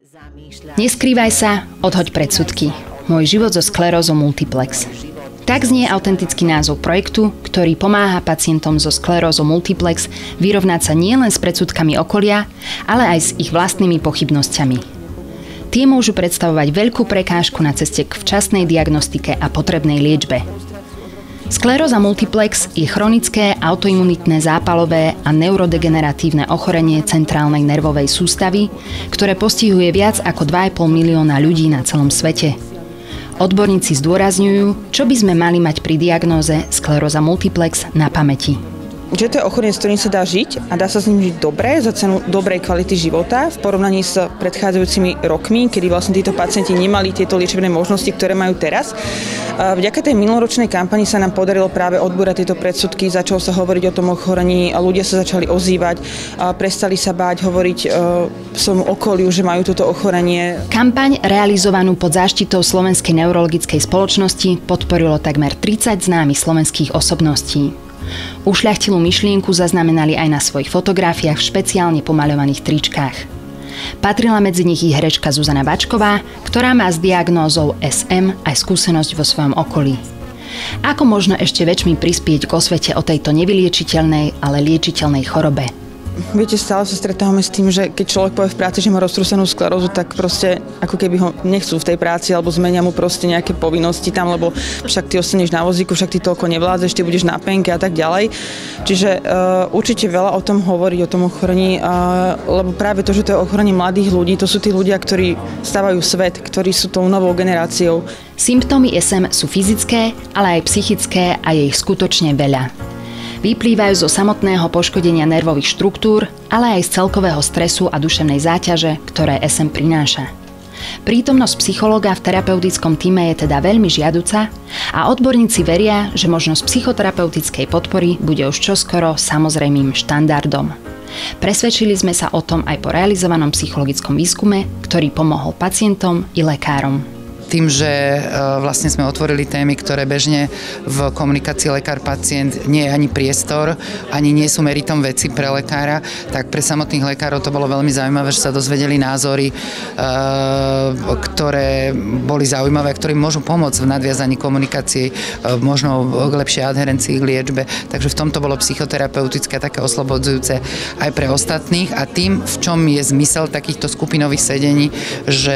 Neskrývaj sa, odhoď predsudky. Môj život so sklerózou multiplex. Tak znie autentický názov projektu, ktorý pomáha pacientom so sklerózou multiplex vyrovnať sa nielen s predsudkami okolia, ale aj s ich vlastnými pochybnosťami. Tie môžu predstavovať veľkú prekážku na ceste k včasnej diagnostike a potrebnej liečbe. Skleróza multiplex je chronické, autoimunitné, zápalové a neurodegeneratívne ochorenie centrálnej nervovej sústavy, ktoré postihuje viac ako 2,5 milióna ľudí na celom svete. Odborníci zdôrazňujú, čo by sme mali mať pri diagnóze skleróza multiplex na pamäti. Že to je ochorenie, s ktorým sa dá žiť a dá sa s ním žiť dobre, za cenu dobrej kvality života v porovnaní s predchádzajúcimi rokmi, kedy vlastne títo pacienti nemali tieto liečebné možnosti, ktoré majú teraz. Vďaka tej minuloročnej kampani sa nám podarilo práve odbúrať tieto predsudky, začalo sa hovoriť o tom ochorení a ľudia sa začali ozývať, prestali sa báť hovoriť svojmu okoliu, že majú toto ochorenie. Kampaň realizovanú pod záštitou Slovenskej neurologickej spoločnosti podporilo takmer 30 známych slovenských osobností. Ušľachtilú myšlienku zaznamenali aj na svojich fotografiách v špeciálne pomaľovaných tričkách. Patrila medzi nich i herečka Zuzana Bačková, ktorá má s diagnózou SM aj skúsenosť vo svojom okolí. Ako možno ešte väčšmi prispieť k osvete o tejto nevyliečiteľnej, ale liečiteľnej chorobe? Viete, stále sa stretávame s tým, že keď človek povie v práci, že má roztrúsenú sklerózu, tak proste ako keby ho nechcú v tej práci alebo zmenia mu proste nejaké povinnosti tam, lebo však ty ostaneš na vozíku, však ty toľko nevládzeš, ty budeš na penke a tak ďalej. Čiže určite veľa o tom hovoriť, o tom ochorení, lebo práve to, že to je ochorenie mladých ľudí, to sú tí ľudia, ktorí stavajú svet, ktorí sú tou novou generáciou. Symptómy SM sú fyzické, ale aj psychické a je ich skutočne veľa. Vyplývajú zo samotného poškodenia nervových štruktúr, ale aj z celkového stresu a duševnej záťaže, ktoré SM prináša. Prítomnosť psychológa v terapeutickom tíme je teda veľmi žiaduca a odborníci veria, že možnosť psychoterapeutickej podpory bude už čoskoro samozrejmým štandardom. Presvedčili sme sa o tom aj po realizovanom psychologickom výskume, ktorý pomohol pacientom i lekárom. Tým, že vlastne sme otvorili témy, ktoré bežne v komunikácii lekár-pacient nie je ani priestor, ani nie sú meritom veci pre lekára, tak pre samotných lekárov to bolo veľmi zaujímavé, že sa dozvedeli názory, ktoré boli zaujímavé, ktoré môžu pomôcť v nadviazaní komunikácie, možno k lepšej adherencii k liečbe. Takže v tomto bolo psychoterapeutické také oslobodzujúce aj pre ostatných a tým, v čom je zmysel takýchto skupinových sedení, že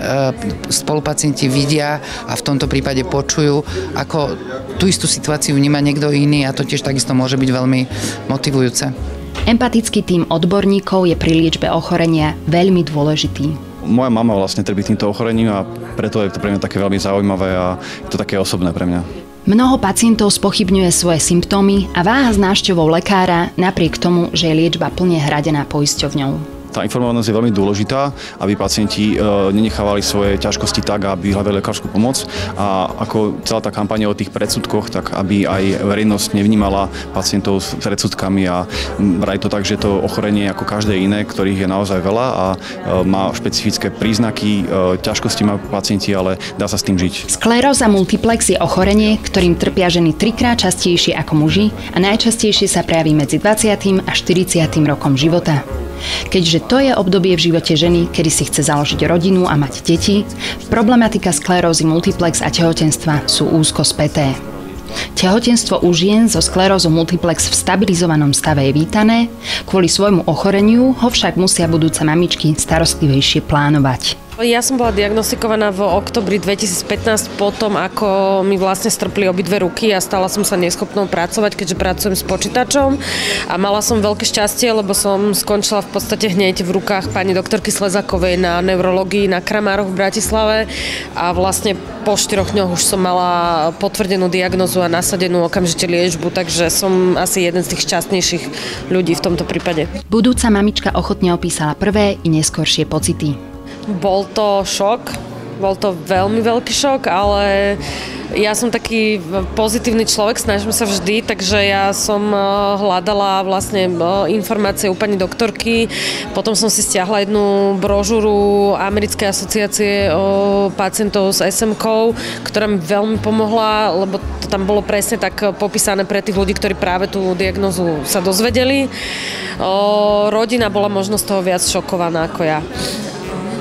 spolupacienti vidia a v tomto prípade počujú, ako tú istú situáciu vníma niekto iný a to tiež takisto môže byť veľmi motivujúce. Empatický tím odborníkov je pri liečbe ochorenia veľmi dôležitý. Moja mama vlastne trpí týmto ochorením a preto je to pre mňa také veľmi zaujímavé a je to také osobné pre mňa. Mnoho pacientov spochybňuje svoje symptómy a váha s návštevou lekára napriek tomu, že je liečba plne hradená poisťovňou. Tá informovanosť je veľmi dôležitá, aby pacienti nenechávali svoje ťažkosti tak, aby hľadali lekárskú pomoc a ako celá tá kampaň o tých predsudkoch, tak aby aj verejnosť nevnímala pacientov s predsudkami a brali to tak, že to ochorenie ako každé iné, ktorých je naozaj veľa a má špecifické príznaky, ťažkosti majú pacienti, ale dá sa s tým žiť. Skleróza multiplex je ochorenie, ktorým trpia ženy 3-krát častejšie ako muži a najčastejšie sa prejaví medzi 20. a 40. rokom života. Keďže to je obdobie v živote ženy, kedy si chce založiť rodinu a mať deti, problematika sklerózy multiplex a tehotenstva sú úzko späté. Tehotenstvo u žien so sklerózou multiplex v stabilizovanom stave je vítané, kvôli svojmu ochoreniu ho však musia budúce mamičky starostlivejšie plánovať. Ja som bola diagnostikovaná v októbri 2015 potom, ako mi vlastne strpli obidve ruky a stala som sa neschopnou pracovať, keďže pracujem s počítačom a mala som veľké šťastie, lebo som skončila v podstate hneď v rukách pani doktorky Slezakovej na neurológii na Kramároch v Bratislave a vlastne po 4 dňoch už som mala potvrdenú diagnózu a nasadenú okamžite liečbu, takže som asi jeden z tých šťastnejších ľudí v tomto prípade. Budúca mamička ochotne opísala prvé i neskoršie pocity. Bol to šok, bol to veľmi veľký šok, ale ja som taký pozitívny človek, snažím sa vždy, takže ja som hľadala vlastne informácie u pani doktorky, potom som si stiahla jednu brožúru Americkej asociácie pacientov s SM-kou, ktorá mi veľmi pomohla, lebo to tam bolo presne tak popísané pre tých ľudí, ktorí práve tú diagnózu sa dozvedeli. Rodina bola možno z toho viac šokovaná ako ja.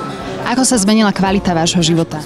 Ako sa zmenila kvalita vášho života?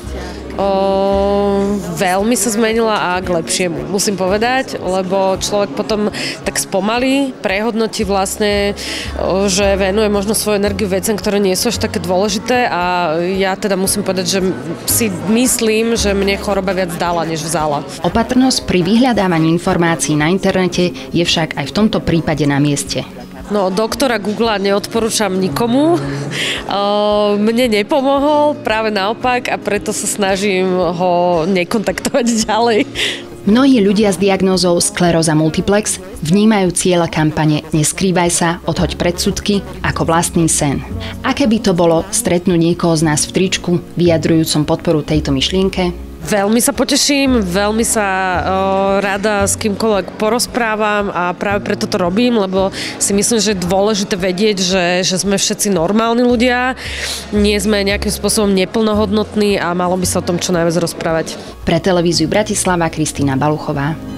Veľmi sa zmenila a k lepšiemu, musím povedať, lebo človek potom tak spomalí, prehodnotí vlastne, že venuje možno svoju energiu veciam, ktoré nie sú až také dôležité a ja teda musím povedať, že si myslím, že mne choroba viac dala, než vzala. Opatrnosť pri vyhľadávaní informácií na internete je však aj v tomto prípade na mieste. No, doktora Googlea neodporúčam nikomu. Mne nepomohol, práve naopak, a preto sa snažím ho nekontaktovať ďalej. Mnohí ľudia s diagnózou skleróza multiplex vnímajú cieľa kampane Neskrývaj sa, odhoď predsudky ako vlastný sen. Aké by to bolo stretnúť niekoho z nás v tričku vyjadrujúcom podporu tejto myšlienke? Veľmi sa poteším, veľmi sa rada s kýmkoľvek porozprávam a práve preto to robím, lebo si myslím, že je dôležité vedieť, že sme všetci normálni ľudia, nie sme nejakým spôsobom neplnohodnotní a malo by sa o tom čo najviac rozprávať. Pre televíziu Bratislava Kristína Baluchová.